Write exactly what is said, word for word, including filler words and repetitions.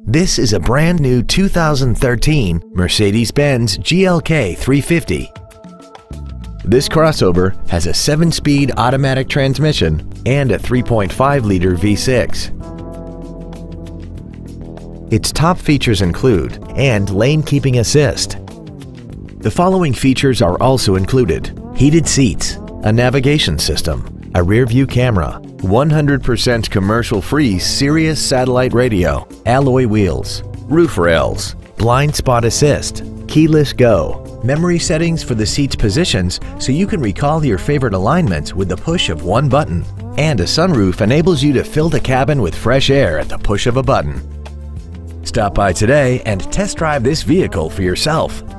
This is a brand new two thousand thirteen Mercedes-Benz G L K three fifty. This crossover has a seven-speed automatic transmission and a three point five liter V six. Its top features include and lane keeping assist. The following features are also included: heated seats, a navigation system, a rear-view camera, one hundred percent commercial-free Sirius satellite radio, alloy wheels, roof rails, blind spot assist, keyless go, memory settings for the seat's positions so you can recall your favorite alignments with the push of one button, and a sunroof enables you to fill the cabin with fresh air at the push of a button. Stop by today and test drive this vehicle for yourself.